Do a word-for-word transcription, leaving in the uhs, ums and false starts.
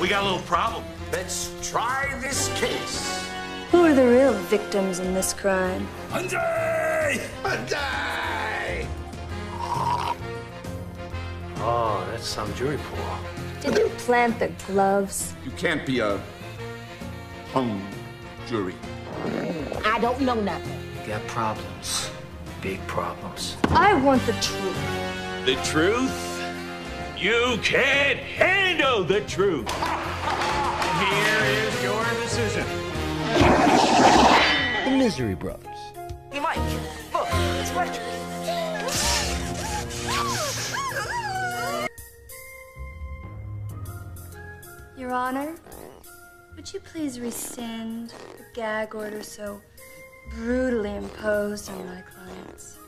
We got a little problem. Let's try this case. Who are the real victims in this crime? Hyde! Hyde! Oh, that's some jury pool. Did you plant the gloves? You can't be a hung jury. I don't know nothing. Got problems. Big problems. I want the truth. The truth? You can't handle the truth. Here is your decision. The Misery Brothers. Hey, Mike, look, it's electric. Your Honor, would you please rescind the gag order so brutally imposed on my clients?